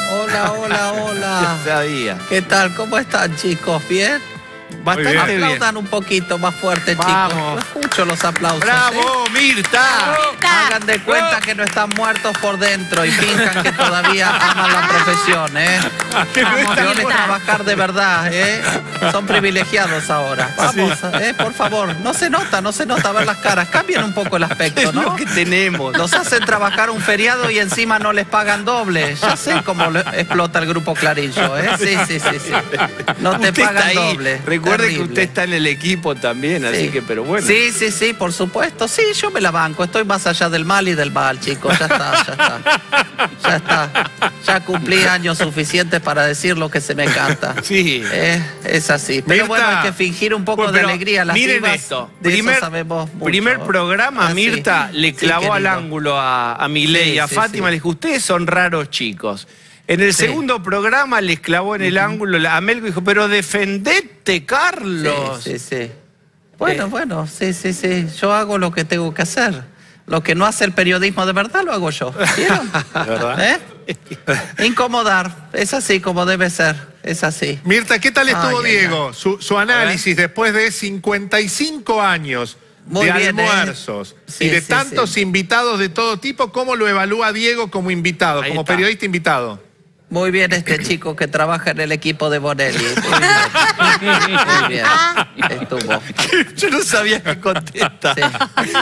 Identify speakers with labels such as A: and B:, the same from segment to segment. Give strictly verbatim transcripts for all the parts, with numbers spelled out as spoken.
A: Hola, hola, hola.
B: Ya sabía.
A: ¿Qué tal? ¿Cómo están, chicos? ¿Bien?
B: Bastante bien.
A: Aplaudan un poquito más fuerte,
B: Vamos.
A: chicos. No escucho los aplausos.
B: ¡Bravo,
A: ¿eh?
B: Mirta!
A: Hagan de cuenta que no están muertos por dentro y finjan que todavía aman la profesión, ¿eh? Quieren trabajar de verdad, ¿eh? Son privilegiados ahora. Vamos, ¿eh? Por favor. No se nota, no se nota ver las caras. Cambien un poco el aspecto,
B: Es
A: ¿no?
B: lo que tenemos.
A: Los hacen trabajar un feriado y encima no les pagan doble. Ya sé cómo lo- explota el grupo Clarillo, ¿eh? Sí, sí, sí, sí. No te
B: Usted
A: pagan
B: está ahí.
A: doble.
B: Recuerde
A: Terrible.
B: que usted está en el equipo también, así
A: Sí.
B: que, pero bueno.
A: Sí, sí, sí, por supuesto. Sí, yo me la banco. Estoy más allá del mal y del mal, chicos. Ya está, ya está. Ya está. Ya cumplí años suficientes para decir lo que se me canta.
B: Sí.
A: Eh, es así. Pero
C: Mirta.
A: bueno, hay que fingir un poco
B: Bueno,
A: de
B: pero
A: alegría. Las
B: miren
A: divas,
B: esto.
A: de
B: Primer,
A: eso sabemos mucho.
B: primer programa,
A: Ah, sí.
B: Mirta le
A: Sí,
B: clavó al
A: querido.
B: ángulo a, a Milei y
A: Sí,
B: a
A: sí,
B: Fátima.
A: sí.
B: Le dijo, ustedes son raros chicos. En el
A: Sí.
B: segundo programa les clavó en el ángulo a Melgo y dijo, pero defendete, Carlos.
A: Sí, sí, sí. Bueno,
B: Eh.
A: bueno, sí, sí, sí. Yo hago lo que tengo que hacer. Lo que no hace el periodismo de verdad lo hago yo. ¿Vieron?
C: ¿Verdad?
A: ¿Eh? Incomodar. Es así como debe ser. Es así.
C: Mirta, ¿qué tal estuvo
A: Ay, ay,
C: Diego? Su, su análisis después de cincuenta y cinco años
A: Muy
C: de
A: bien, ¿eh?
C: almuerzos
A: Sí,
C: y de
A: sí,
C: tantos
A: sí.
C: invitados de todo tipo. ¿Cómo lo evalúa Diego como invitado,
B: Ahí
C: como
B: está.
C: periodista invitado?
A: Muy bien este chico que trabaja en el equipo de Bonelli. Muy bien. Muy bien. Estuvo.
B: Yo no sabía qué contesta.
A: Sí.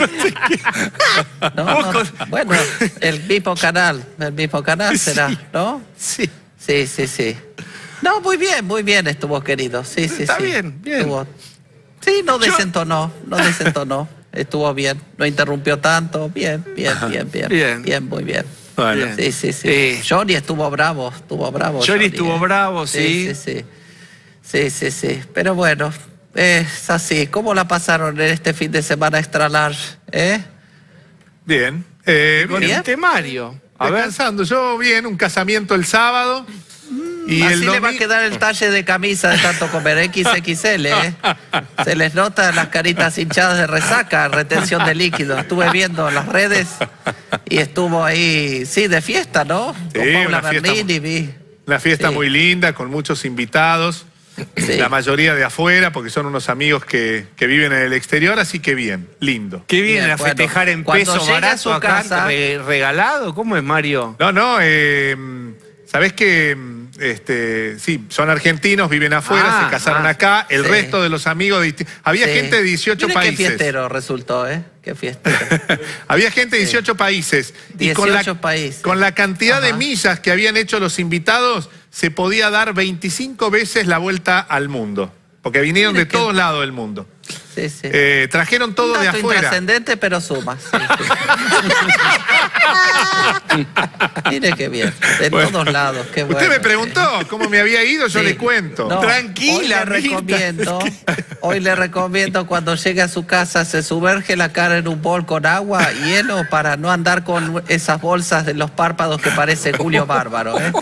A: No, no, bueno, el mismo canal. El mismo canal será, ¿no?
B: Sí.
A: Sí, sí, sí. No, muy bien, muy bien estuvo, querido. Sí, sí,
B: Está
A: sí.
B: bien, bien.
A: Estuvo- Sí, no
B: Yo-
A: desentonó, no desentonó. Estuvo bien, no interrumpió tanto. Bien, bien, bien, bien.
B: Bien.
A: Bien, muy bien.
C: Bueno.
B: Bien.
A: Sí, sí, sí.
B: Eh.
A: Johnny estuvo bravo, estuvo bravo.
B: Johnny estuvo
A: eh.
B: bravo, sí.
A: Sí, sí, sí. Sí, sí, sí. Pero bueno, es así. ¿Cómo la pasaron en este fin de semana extra large? ¿Eh?
C: Bien. Eh,
B: Con
C: bien.
B: el temario. A ver.
C: Descansando. Yo bien, un casamiento el sábado. Y
A: Así
C: el
A: le va a
C: domingo...
A: quedar el talle de camisa de tanto comer, equis equis ele, ¿eh? Se les nota las caritas hinchadas de resaca, retención de líquido. Estuve viendo las redes y estuvo ahí, sí, de fiesta, ¿no? Con
C: Sí,
A: Paula
C: una fiesta
A: Bernini, vi.
C: Una fiesta
A: Sí.
C: muy linda, con muchos invitados.
A: Sí.
C: La mayoría de afuera, porque son unos amigos que, que viven en el exterior, así que bien, lindo.
B: ¿Qué vienen
A: Bien,
B: a
A: bueno,
B: festejar en
A: cuando
B: peso
A: llegue a
B: barato
A: su
B: acá,
A: casa-
B: re- regalado? ¿Cómo es, Mario?
C: No, no, eh, ¿sabés que este, sí, son argentinos, viven afuera,
B: Ah,
C: se casaron
B: ah,
C: acá, el
A: sí.
C: resto de los amigos, de disti- había
A: Sí.
C: gente de dieciocho
A: Mire
C: países.
A: qué fiestero resultó, ¿eh? Qué fiestero.
C: Había gente de dieciocho países. Y con la,
A: dieciocho países.
C: con la cantidad de
A: Ajá.
C: millas que habían hecho los invitados, se podía dar veinticinco veces la vuelta al mundo. Porque vinieron
A: Mire
C: de
A: qué-
C: todos lados del mundo.
A: Sí, sí.
C: Eh, trajeron todo
A: Un
C: de
A: dato
C: afuera.
A: intrascendente, pero suma. Sí, sí. Mire qué bien. De
C: Bueno.
A: todos lados. Qué bueno.
C: Usted me preguntó cómo me había ido, yo
A: Sí.
C: le cuento.
A: No,
B: Tranquila,
A: hoy le
B: Mirta.
A: recomiendo, hoy le recomiendo cuando llegue a su casa se sumerge la cara en un bol con agua y hielo para no andar con esas bolsas de los párpados que parece Julio Bárbaro, ¿eh?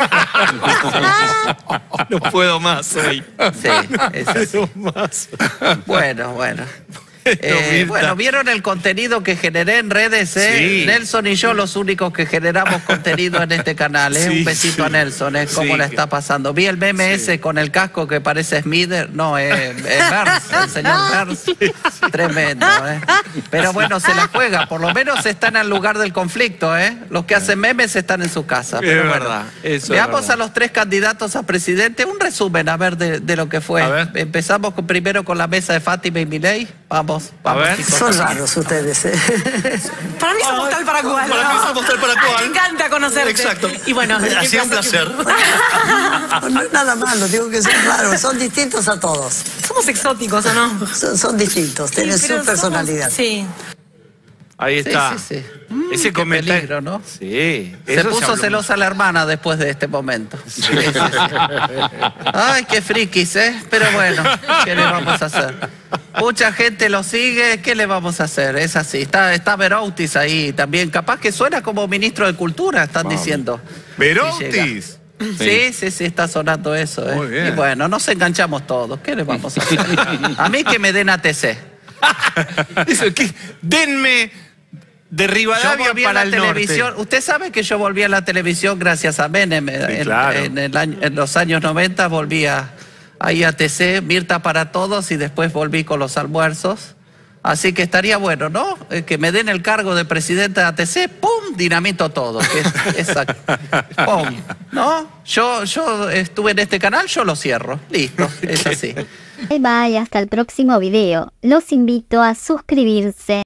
B: No puedo más hoy.
A: Sí, es así.
B: No más.
A: Bueno, bueno. Eh,
B: Mirta.
A: bueno, ¿vieron el contenido que generé en redes? Eh?
B: Sí.
A: Nelson y yo los únicos que generamos contenido en este canal. ¿eh?
B: Sí,
A: Un besito
B: sí.
A: a Nelson, ¿eh? ¿Cómo
B: Sí,
A: le
B: que-
A: está pasando? Vi el meme ese con el casco que parece Smither. No, eh, eh, Burns, el señor Burns. Tremendo, ¿eh? Pero bueno, se la juega. Por lo menos están al lugar del conflicto, ¿eh? Los que hacen memes están en su casa.
B: Es
A: Pero bueno,
B: verdad, eso es
A: veamos
B: verdad.
A: a los tres candidatos a presidente. Un resumen, a ver, de, de lo que fue.
C: A ver.
A: Empezamos con- primero con la mesa de Fátima y Milei. Vamos, vamos,
B: ver.
A: chicos.
D: Son raros ustedes, ¿eh?
E: Para mí somos tal para cual.
F: Para mí somos tal para cual.
E: Me encanta conocerte.
F: Exacto.
E: Y bueno,
F: Hacía un placer.
D: No es nada malo, digo que son raros, son distintos a todos.
E: Somos exóticos, ¿o no?
D: Son, son distintos, tienen
E: Sí, pero
D: su personalidad.
E: somos- Sí.
B: Ahí
A: Sí,
B: está.
A: sí, sí. Mm,
B: Ese
A: qué
B: comentario.
A: peligro, ¿no?
B: Sí.
A: Se
B: eso
A: puso
B: habló
A: celosa la hermana después de este momento. Sí, sí, sí. Ay, qué frikis, ¿eh? Pero bueno, ¿qué le vamos a hacer? Mucha gente lo sigue, ¿qué le vamos a hacer? Es así. Está, está Veroutis ahí también. Capaz que suena como ministro de Cultura, están diciendo.
C: Veroutis.
A: Sí, sí, sí, está sonando eso. ¿eh?
C: Muy bien.
A: Y bueno, nos enganchamos todos. ¿Qué le vamos a hacer? A mí que me den A T C.
B: Eso, ¿qué? Denme De
A: Yo
B: Rivadavia
A: volví a
B: para
A: la
B: el
A: televisión.
B: norte.
A: Usted sabe que yo volví a la televisión gracias a Menem. en,
C: claro.
A: en el año- en los años noventa volví a, ahí a T C, Mirta para Todos, y después volví con los almuerzos. Así que estaría bueno, ¿no? Eh, Que me den el cargo de presidenta de A T C, ¡pum! Dinamito todo. Que es- exacto. ¡Pum! ¿No? Yo, yo estuve en este canal, yo lo cierro. Listo, es así.
G: Bye bye, hasta el próximo video. Los invito a suscribirse.